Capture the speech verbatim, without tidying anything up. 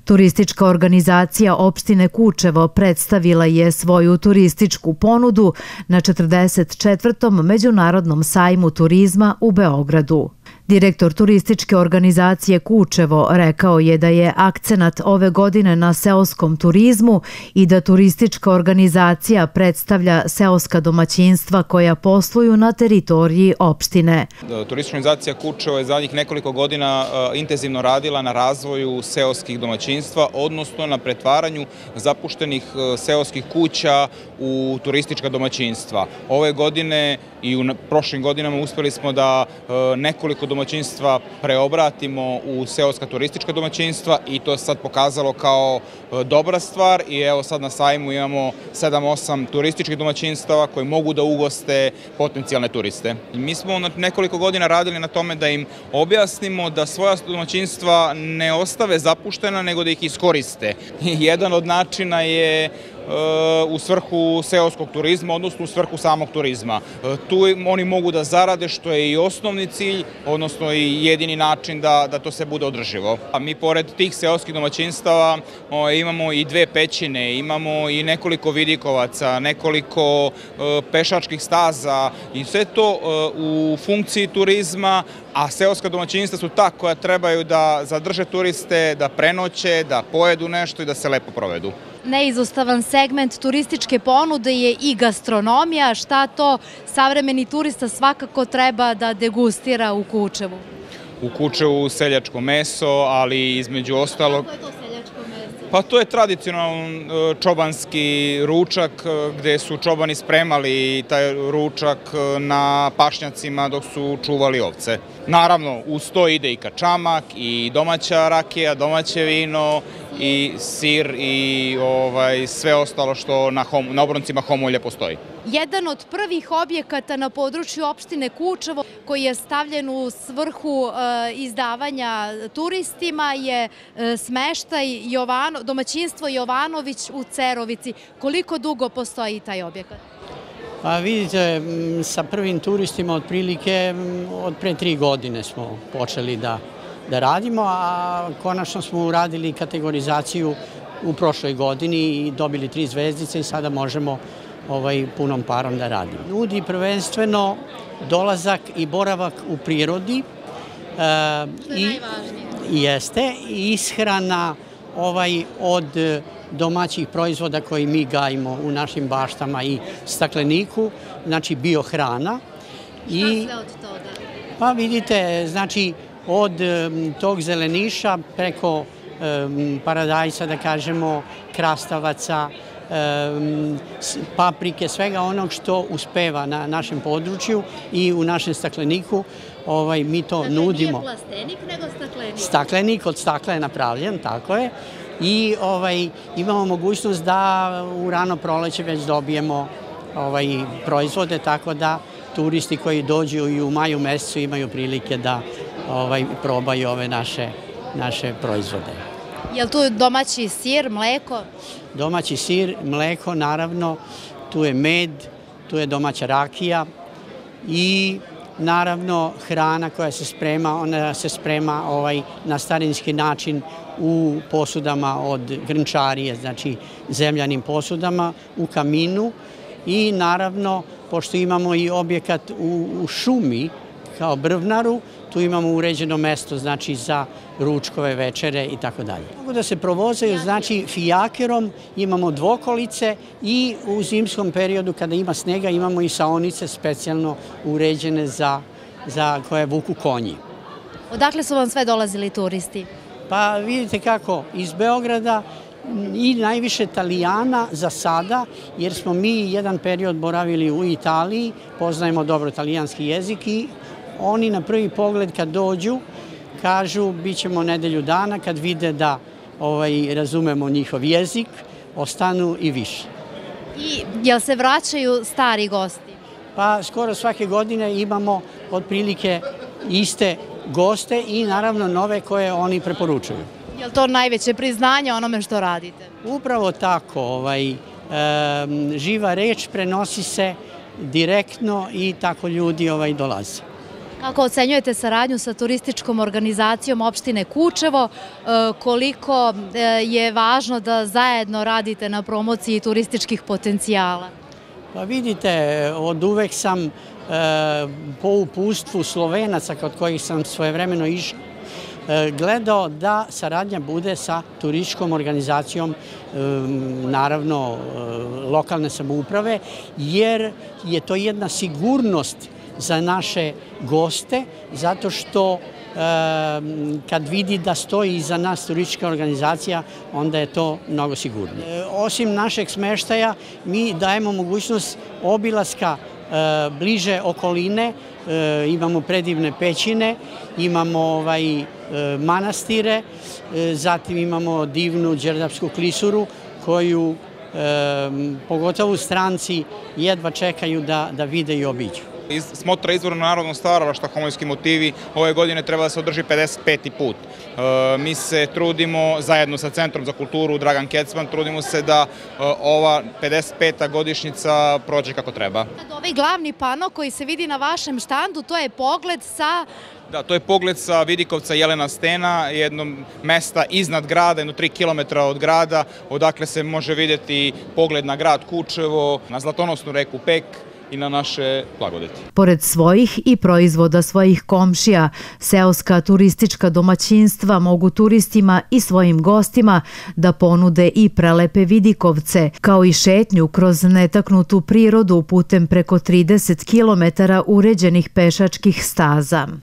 Turistička organizacija opštine Kučevo predstavila je svoju turističku ponudu na četrdeset četvrtom Međunarodnom sajmu turizma u Beogradu. Direktor turističke organizacije Kučevo rekao je da je akcenat ove godine na seoskom turizmu i da turistička organizacija predstavlja seoska domaćinstva koja posluju na teritoriji opštine. Turistička organizacija Kučevo je zadnjih nekoliko godina intenzivno radila na razvoju seoskih domaćinstva, odnosno na pretvaranju zapuštenih seoskih kuća u turistička domaćinstva. Ove godine i u prošlim godinama uspeli smo da nekoliko domaćinstva preobratimo u seoska turistička domaćinstva i to se sad pokazalo kao dobra stvar i evo sad na sajmu imamo sedam osam turističkih domaćinstava koji mogu da ugoste potencijalne turiste. Mi smo nekoliko godina radili na tome da im objasnimo da svoja domaćinstva ne ostave zapuštena, nego da ih iskoriste. Jedan od načina je u svrhu seoskog turizma, odnosno u svrhu samog turizma. Tu oni mogu da zarade, što je i osnovni cilj, odnosno i jedini način da to sve bude održivo. Mi pored tih seoskih domaćinstava imamo i dve pećine, imamo i nekoliko vidikovaca, nekoliko pešačkih staza i sve to u funkciji turizma, a seoska domaćinstva su ta koja trebaju da zadrže turiste, da prenoće, da pojedu nešto i da se lepo provedu. Neizostavan segment turističke ponude je i gastronomija. Šta to savremeni turista svakako treba da degustira u Kučevu? U Kučevu seljačko meso, ali između ostalog... Kako je to seljačko meso? Pa to je tradicionalan čobanski ručak gde su čobani spremali taj ručak na pašnjacima dok su čuvali ovce. Naravno, uz to ide i kačamak, i domaća rakija, domaće vino, i sir i sve ostalo što na obroncima Homolja postoji. Jedan od prvih objekata na području opštine Kučevo koji je stavljen u svrhu izdavanja turistima je smeštaj domaćinstvo Jovanović u Cerovici. Koliko dugo postoji taj objekat? Pa vidite, sa prvim turistima otprilike od pre tri godine smo počeli da da radimo, a konačno smo uradili kategorizaciju u prošloj godini i dobili tri zvezdice i sada možemo punom parom da radimo. Nudi prvenstveno dolazak i boravak u prirodi. Što je najvažnije. Jeste, ishrana od domaćih proizvoda koji mi gajimo u našim baštama i stakleniku, znači biohrana. Šta sve od toga? Pa vidite, znači od tog zeleniša preko paradajsa, da kažemo, krastavaca, paprike, svega onog što uspeva na našem području i u našem stakleniku, mi to nudimo. Dakle, nije plastenik, nego staklenik? Staklenik, od stakla je napravljen, tako je. I imamo mogućnost da u rano proleće već dobijemo proizvode, tako da turisti koji dođu i u maju mesecu imaju prilike da probaju ove naše proizvode. Je li tu domaći sir, mleko? Domaći sir, mleko, naravno, tu je med, tu je domaća rakija i naravno hrana koja se sprema, ona se sprema na starinski način u posudama od grnčarije, znači zemljanim posudama, u kaminu i naravno, pošto imamo i objekat u šumi, kao brvnaru, tu imamo uređeno mesto, znači, za ručkove, večere i tako dalje. Mogu da se provozaju, znači, fijakerom, imamo dvokolice i u zimskom periodu, kada ima snega, imamo i saonice specijalno uređene za koje vuku konji. Odakle su vam sve dolazili turisti? Pa vidite kako, iz Beograda i najviše Italijana za sada, jer smo mi jedan period boravili u Italiji, poznajemo dobro italijanski jezik i oni na prvi pogled kad dođu kažu bit ćemo nedelju dana, kad vide da razumemo njihov jezik, ostanu i više. I jel se vraćaju stari gosti? Pa skoro svake godine imamo otprilike iste goste i naravno nove koje oni preporučuju. Je li to najveće priznanje onome što radite? Upravo tako. Živa reč prenosi se direktno i tako ljudi dolaze. Kako ocenjujete saradnju sa turističkom organizacijom opštine Kučevo, koliko je važno da zajedno radite na promociji turističkih potencijala? Pa vidite, od uvek sam po upustvu Slovenaca kod kojih sam svojevremeno išao, gledao da saradnja bude sa turističkom organizacijom, naravno lokalne samouprave, jer je to jedna sigurnost za naše goste, zato što kad vidi da stoji iza nas turistička organizacija, onda je to mnogo sigurnije. Osim našeg smeštaja, mi dajemo mogućnost obilaska bliže okoline, imamo predivne pećine, imamo manastire, zatim imamo divnu Đerdapsku klisuru koju pogotovo stranci jedva čekaju da vide i obiđu. Smotra izvornog narodnog stvaralaštva Homojski motivi ove godine treba da se održi pedeset peti put. Mi se trudimo, zajedno sa Centrom za kulturu Dragan Kecman, trudimo se da ova pedeset peta godišnjica prođe kako treba. Ovaj glavni pano koji se vidi na vašem štandu, to je pogled sa... Da, to je pogled sa Vidikovca Jelena Stena, jednog mesta iznad grada, jedno tri kilometra od grada, odakle se može vidjeti pogled na grad Kučevo, na zlatonosnu reku Pek i na naše blagodeti. Pored svojih i proizvoda svojih komšija, seoska turistička domaćinstva mogu turistima i svojim gostima da ponude i prelepe vidikovce, kao i šetnju kroz netaknutu prirodu putem preko trideset kilometara uređenih pešačkih staza.